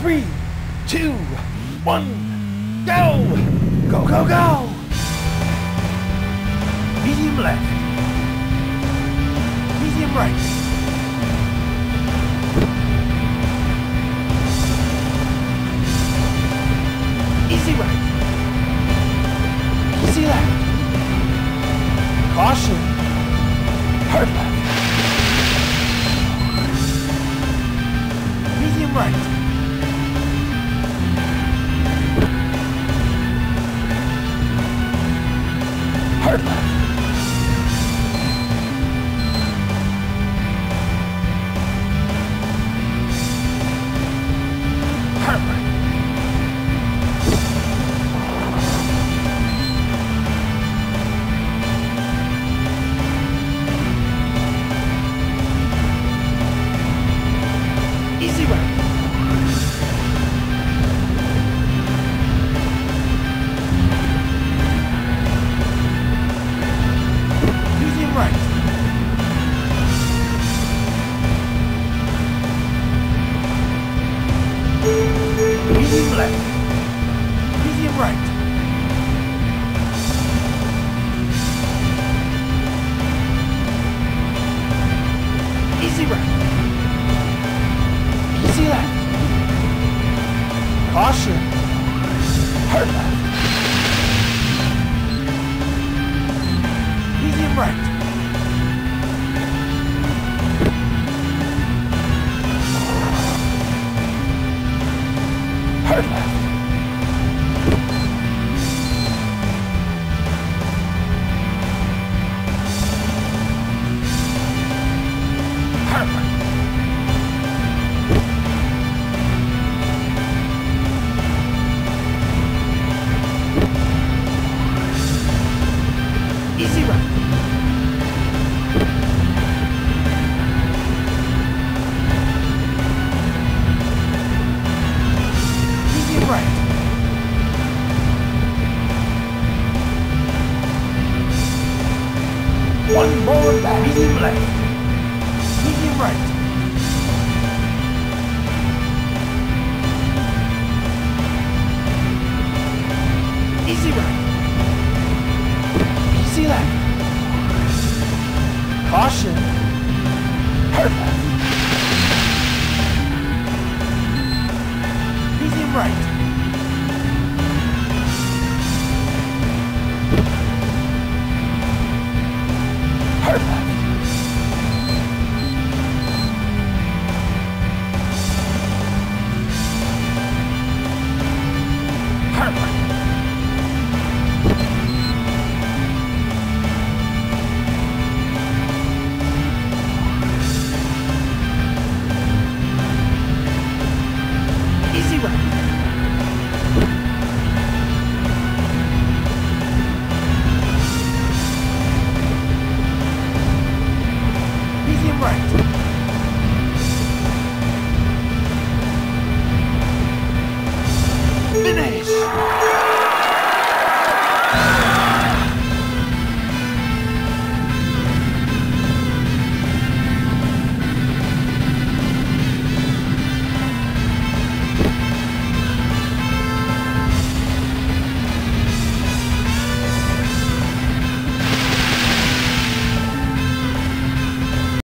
3, 2, 1, go! Go, go, go! Medium left. Medium right. Easy right. Easy left. Caution. Hard left. Medium right. Hard left. Hard right. Easy right. Medium right. Medium left. Medium right. Easy right. Easy left. Caution. Hard left. Medium right. Hard left. Hard right. Easy right. Medium right. One more back. Medium left. Medium right. Easy right. Easy left. Caution. Hard left. Medium right.